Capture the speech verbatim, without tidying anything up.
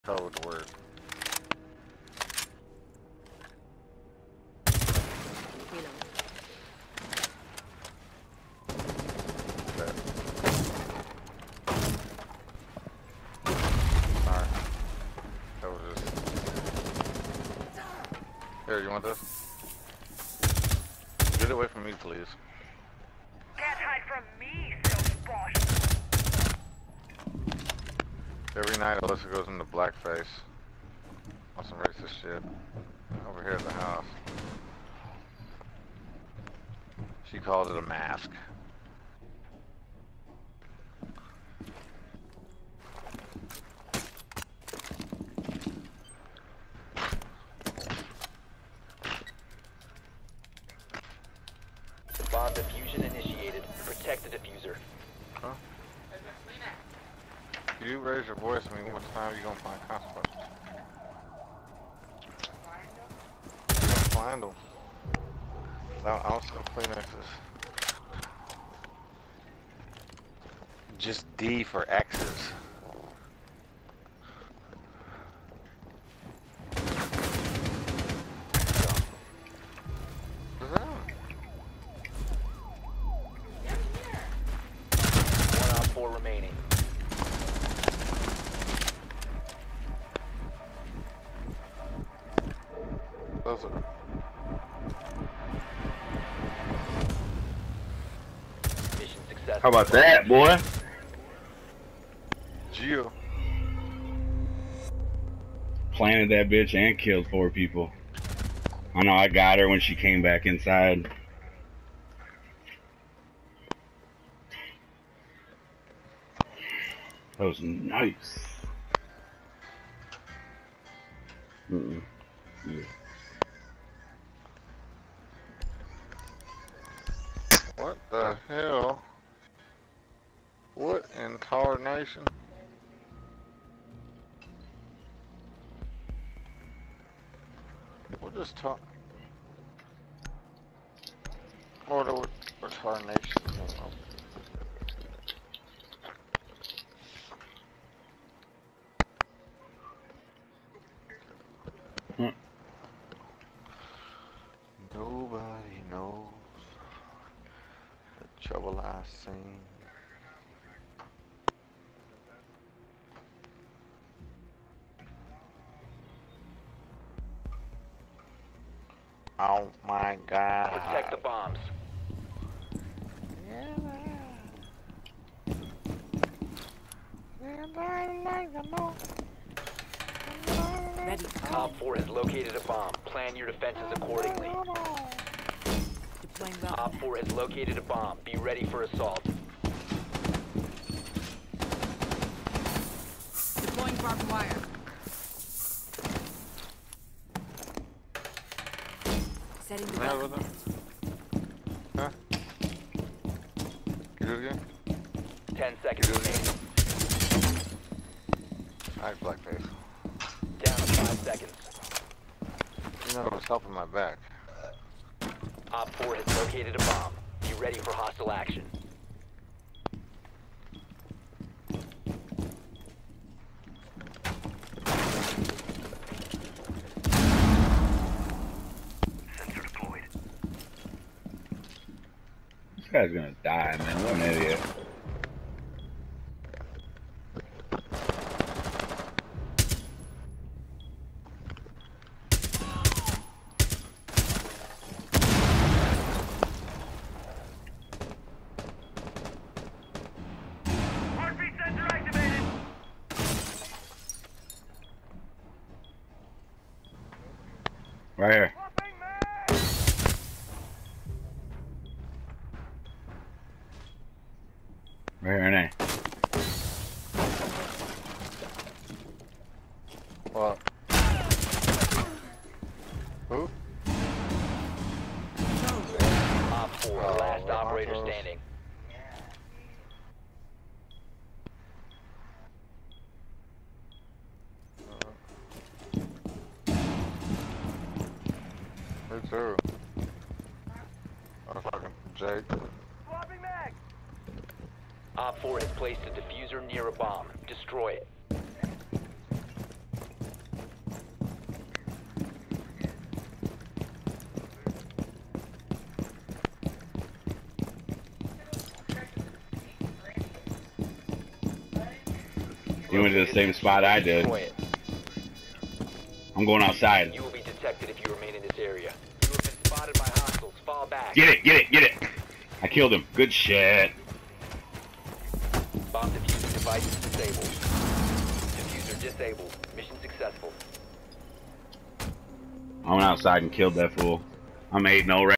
Code word. You know. Okay. Alright. That was just... Here, you want this? Get away from me, please. Can't hide from me, silly boss. Every night Alyssa goes into blackface on some racist shit. Over here at the house. She calls it a mask. Bomb diffusion initiated. Protect the diffuser. Huh? If you raise your voice, I mean, what time are you gonna find consequences? You're gonna find them. I'll, I'll sell Kleenexes. Just D for X's. What's that? One op four remaining. Those are... Mission successful. How about that, boy? Geo. Planted that bitch and killed four people. I know I got her when she came back inside. That was nice. Mm-mm. Yeah. What the hell? What in tarnation? We'll just talk. What are we tarnation? Hmm. Nobody knows the trouble I seen. Oh my God. Protect the bombs. Ready. Op four has located a bomb. Plan your defenses accordingly. Deploying well. Op four has located a bomb. Be ready for assault. Deploying barbed wire. Setting the Yeah, welcome with net. Huh? Can you do it again? Ten seconds remaining. Alright, blackface. Down to five seconds. You know, it was helping my back. Op four has located a bomb. Be ready for hostile action. Sensor deployed. This guy's gonna die, man. What an idiot. Heartbeat sensor activated. Right here. Swapping mag. Right here, Renee. What? Who? Op four, Oh, last well, operator Marcos. standing. Me too. Motherfucking Jake. Swapping mag. Op four has placed a diffuser near a bomb. Destroy it. You went to the same spot I did. Destroy it. I'm going outside. You will be detected if you remain in this area. You have been spotted by hostiles. Fall back. Get it, get it, get it. I killed him. Good shit. Bomb diffuser device is disabled. Diffuser disabled. Mission successful. I went outside and killed that fool. I'm eight and oh right